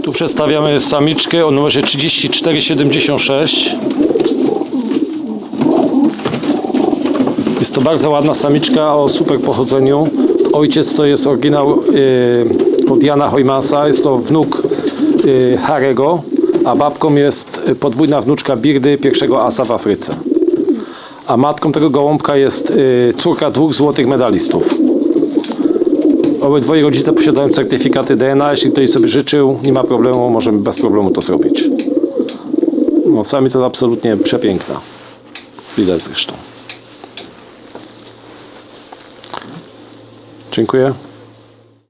Tu przedstawiamy samiczkę o numerze 3476. Jest to bardzo ładna samiczka o super pochodzeniu. Ojciec to jest oryginał od Jana Hojmasa, jest to wnuk Harego, a babką jest podwójna wnuczka Birdy, pierwszego asa w Afryce. A matką tego gołąbka jest córka 2 złotych medalistów. Obydwoje rodzice posiadają certyfikaty DNA. Jeśli ktoś sobie życzył, nie ma problemu, możemy bez problemu to zrobić. No, samica jest absolutnie przepiękna. Widać zresztą. Dziękuję.